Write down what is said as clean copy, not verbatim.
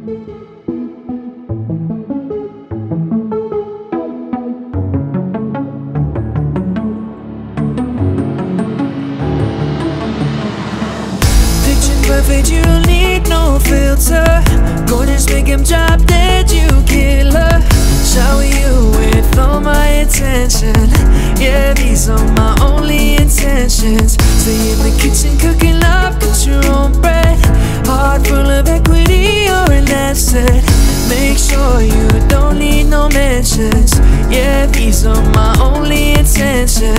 Perfect, you don't need no filter. Gorgeous, make him drop dead, you killer. Shower you with all my attention. Yeah, these are my only intentions. Stay in the kitchen cooking up, cut your own bread. Heart full of equity, you're an asset. Make sure you don't need no mentions. Yeah, these are my only intentions.